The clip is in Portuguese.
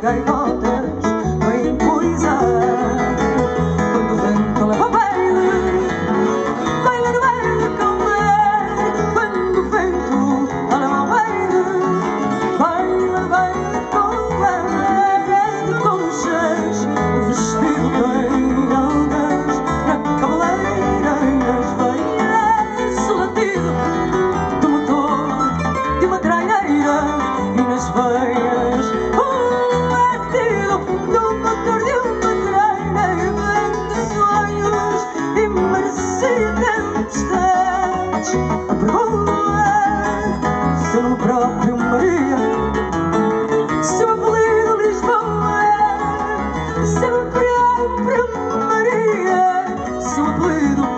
gaivotas vêm poesar. Quando o vento leva o baile, baila no baile com ele. Quando o vento leva o baile, baila no baile com ele. De conchas, o vestido tem ondas na cabeleira e nas veias, o latido do motor de uma traineira e nas veias, o latido do motor de uma traineira. Vende sonhos e merecia tempestades. A pergunta é se o nome próprio Maria, se o apelido Lisboa, se o nome próprio Maria, se o apelido